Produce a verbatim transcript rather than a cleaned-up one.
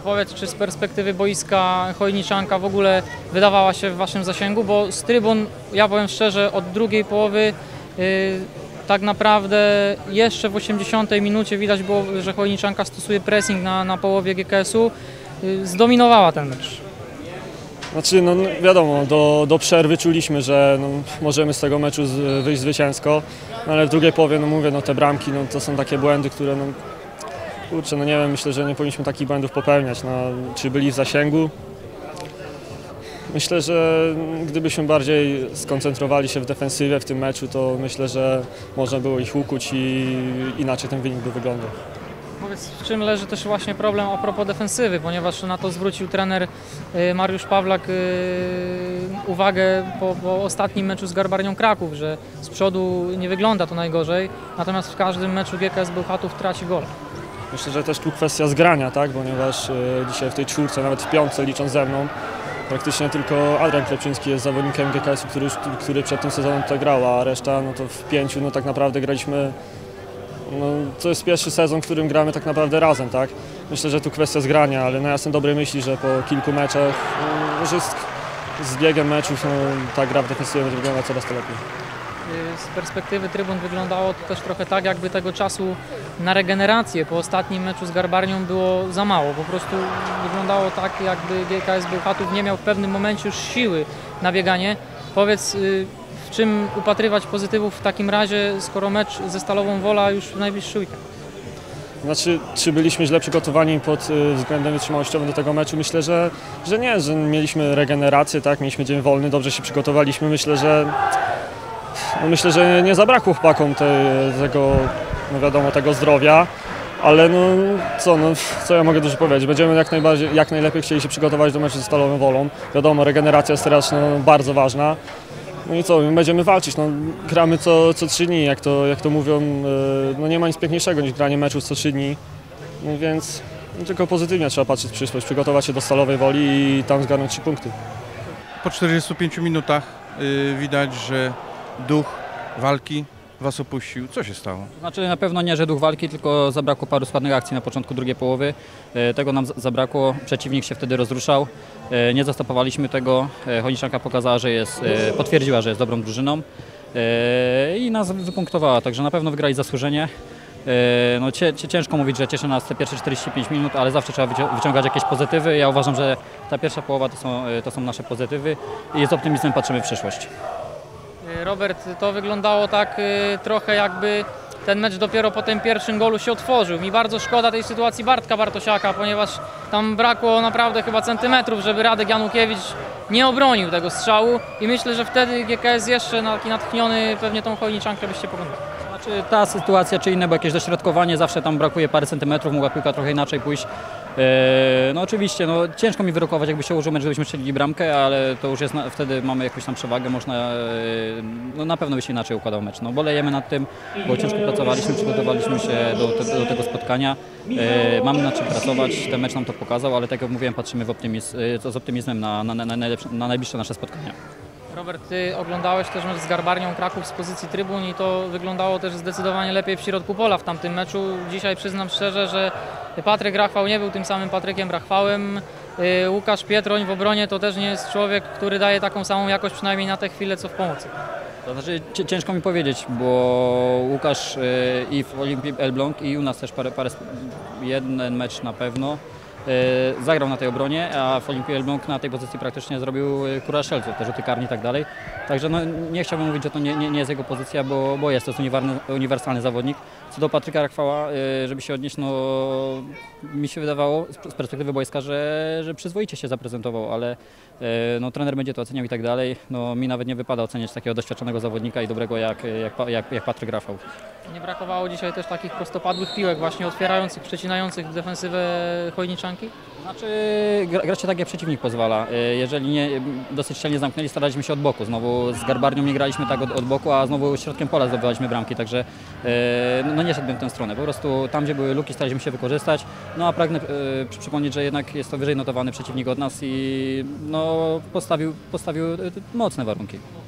powiedz, czy z perspektywy boiska Chojniczanka w ogóle wydawała się w waszym zasięgu, bo z trybun, ja powiem szczerze, od drugiej połowy yy, tak naprawdę jeszcze w osiemdziesiątej minucie widać było, że Chojniczanka stosuje pressing na, na połowie G K S-u, yy, zdominowała ten mecz. Znaczy, no wiadomo, do, do przerwy czuliśmy, że no, możemy z tego meczu z, wyjść zwycięsko, no, ale w drugiej połowie, no mówię, no te bramki, no to są takie błędy, które, no kurczę, no nie wiem, myślę, że nie powinniśmy takich błędów popełniać, no, czy byli w zasięgu. Myślę, że gdybyśmy bardziej skoncentrowali się w defensywie w tym meczu, to myślę, że można było ich ukuć i inaczej ten wynik by wyglądał. Powiedz, w czym leży też właśnie problem a propos defensywy, ponieważ na to zwrócił trener Mariusz Pawlak uwagę po, po ostatnim meczu z Garbarnią Kraków, że z przodu nie wygląda to najgorzej, natomiast w każdym meczu G K S Bełchatów traci gol. Myślę, że też tu kwestia zgrania, tak? Ponieważ dzisiaj w tej czwórce, nawet w piątce licząc ze mną, praktycznie tylko Adrian Klepczyński jest zawodnikiem G K S-u, który, który przed tym sezonem tutaj grał, a reszta no to w pięciu no tak naprawdę graliśmy. No, to jest pierwszy sezon, w którym gramy tak naprawdę razem, tak? Myślę, że tu kwestia zgrania, ale no ja jestem dobrej myśli, że po kilku meczach, no, że z, z biegiem meczów no, ta gra w defensywie będzie wyglądać coraz to lepiej. Z perspektywy trybun wyglądało to też trochę tak, jakby tego czasu na regenerację po ostatnim meczu z Garbarnią było za mało. Po prostu wyglądało tak, jakby G K S Bełchatów nie miał w pewnym momencie już siły na bieganie. Powiedz, w czym upatrywać pozytywów w takim razie, skoro mecz ze Stalową Wola już w najbliższy weekend? Znaczy, czy byliśmy źle przygotowani pod względem wytrzymałościowym do tego meczu? Myślę, że, że nie, że mieliśmy regenerację, tak, mieliśmy dzień wolny, dobrze się przygotowaliśmy. Myślę, że no myślę, że nie zabrakło chłopakom te, tego, no wiadomo, tego zdrowia, ale no co, no co ja mogę dużo powiedzieć. Będziemy jak najbardziej, jak najlepiej chcieli się przygotować do meczu ze Stalową Wolą. Wiadomo, regeneracja jest teraz no, bardzo ważna. No i co, będziemy walczyć, no, gramy co, co trzy dni, jak to, jak to mówią, no nie ma nic piękniejszego niż granie meczu co trzy dni, no więc no, tylko pozytywnie trzeba patrzeć w przyszłość, przygotować się do Stalowej Woli i tam zgarnąć trzy punkty. Po czterdziestu pięciu minutach yy, widać, że duch walki was opuścił. Co się stało? Znaczy na pewno nie, że duch walki, tylko zabrakło paru składnych akcji na początku drugiej połowy. Tego nam zabrakło, przeciwnik się wtedy rozruszał, nie zastopowaliśmy tego. Chojniczanka pokazała, że jest, potwierdziła, że jest dobrą drużyną i nas wypunktowała, także na pewno wygrali zasłużenie. No, ciężko mówić, że cieszy nas te pierwsze czterdzieści pięć minut, ale zawsze trzeba wyciągać jakieś pozytywy. Ja uważam, że ta pierwsza połowa to są, to są nasze pozytywy i z optymizmem patrzymy w przyszłość. Robert, to wyglądało tak y, trochę jakby ten mecz dopiero po tym pierwszym golu się otworzył. Mi bardzo szkoda tej sytuacji Bartka Bartosiaka, ponieważ tam brakło naprawdę chyba centymetrów, żeby Radek Janukiewicz nie obronił tego strzału i myślę, że wtedy G K S jeszcze taki natchniony pewnie tą Chojniczankę byście pokonali. Znaczy ta sytuacja czy inne, bo jakieś dośrodkowanie, zawsze tam brakuje parę centymetrów, mogła piłka trochę inaczej pójść. No oczywiście, no, ciężko mi wyrokować, jakby się ułożył mecz, żebyśmy strzelili bramkę, ale to już jest, na, wtedy mamy jakąś tam przewagę, można, no, na pewno by się inaczej układał mecz. No, bolejemy nad tym, bo ciężko pracowaliśmy, przygotowaliśmy się do, te, do tego spotkania, e, mamy nad czym pracować, ten mecz nam to pokazał, ale tak jak mówiłem, patrzymy w optymizm, z optymizmem na, na, na, najlepsze, na najbliższe nasze spotkania. Robert, ty oglądałeś też mecz z Garbarnią Kraków z pozycji trybun i to wyglądało też zdecydowanie lepiej w środku pola w tamtym meczu. Dzisiaj przyznam szczerze, że Patryk Rachwał nie był tym samym Patrykiem Rachwałem. Łukasz Pietroń w obronie to też nie jest człowiek, który daje taką samą jakość przynajmniej na tę chwilę co w pomocy. To znaczy ciężko mi powiedzieć, bo Łukasz i w Olimpii Elbląg i u nas też parę, parę, jeden mecz na pewno zagrał na tej obronie, a w Olimpii Elbląg na tej pozycji praktycznie zrobił kura strzelców, te rzuty karne i tak dalej. Także no, nie chciałbym mówić, że to nie, nie, nie jest jego pozycja, bo, bo jest to jest uniwersalny zawodnik. Co do Patryka Rachwała, żeby się odnieść, no mi się wydawało z perspektywy boiska, że, że przyzwoicie się zaprezentował, ale no, trener będzie to oceniał i tak dalej. No, mi nawet nie wypada oceniać takiego doświadczonego zawodnika i dobrego jak, jak, jak, jak Patryk Rachwał. Nie brakowało dzisiaj też takich prostopadłych piłek właśnie otwierających, przecinających defensywę Chojniczanki? Znaczy gracie tak jak przeciwnik pozwala. Jeżeli nie, dosyć szczelnie zamknęli, staraliśmy się od boku. Znowu z Garbarnią nie graliśmy tak od, od boku, a znowu środkiem pola zdobywaliśmy bramki, także no nie szedłbym w tę stronę. Po prostu tam, gdzie były luki, staraliśmy się wykorzystać. No a pragnę e, przypomnieć, że jednak jest to wyżej notowany przeciwnik od nas i no, postawił, postawił mocne warunki.